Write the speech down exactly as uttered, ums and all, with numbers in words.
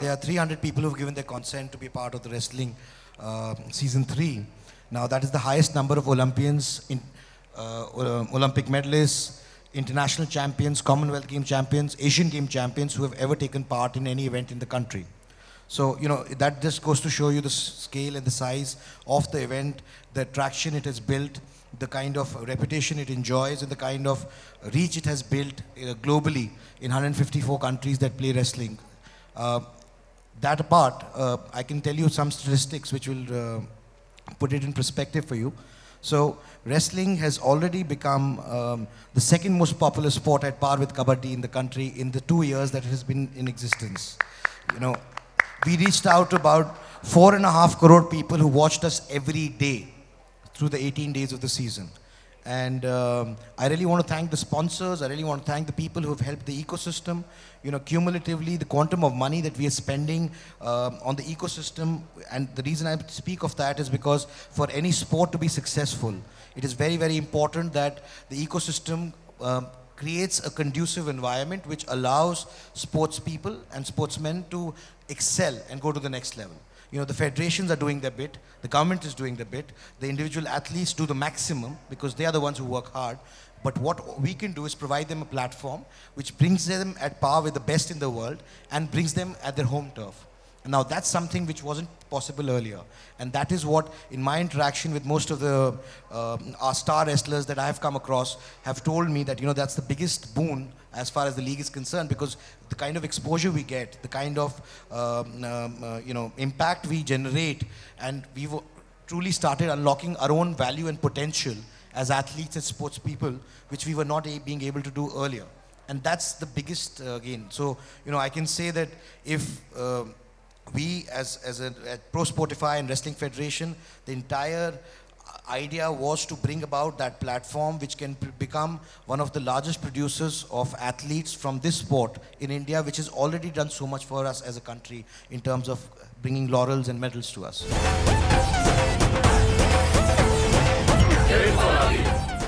there are three hundred people who have given their consent to be part of the wrestling uh, season three. Now that is the highest number of Olympians, in, uh, Olympic medalists, international champions, Commonwealth Game champions, Asian Game champions who have ever taken part in any event in the country. So, you know, that just goes to show you the scale and the size of the event, the traction it has built, the kind of reputation it enjoys, and the kind of reach it has built uh, globally in one hundred fifty-four countries that play wrestling. Uh, that apart, uh, I can tell you some statistics which will uh, put it in perspective for you. So, wrestling has already become um, the second most popular sport at par with Kabaddi in the country in the two years that it has been in existence. You know, we reached out to about four and a half crore people who watched us every day through the eighteen days of the season. And um, I really want to thank the sponsors. I really want to thank the people who have helped the ecosystem. You know, cumulatively, the quantum of money that we are spending uh, on the ecosystem, and the reason I speak of that is because for any sport to be successful, it is very, very important that the ecosystem uh, creates a conducive environment which allows sports people and sportsmen to excel and go to the next level. You know, the federations are doing their bit, the government is doing their bit, the individual athletes do the maximum because they are the ones who work hard. But what we can do is provide them a platform which brings them at par with the best in the world and brings them at their home turf. Now that's something which wasn't possible earlier, and that is what, in my interaction with most of the uh, our star wrestlers that I have come across, have told me that, you know, that's the biggest boon as far as the league is concerned, because the kind of exposure we get, the kind of um, um, uh, you know, impact we generate, and we've truly started unlocking our own value and potential as athletes and sports people, which we were not a being able to do earlier, and that's the biggest uh, gain. So, you know, I can say that if uh, we as, as a at Pro Sportify and Wrestling Federation, the entire idea was to bring about that platform which can become one of the largest producers of athletes from this sport in India, which has already done so much for us as a country in terms of bringing laurels and medals to us.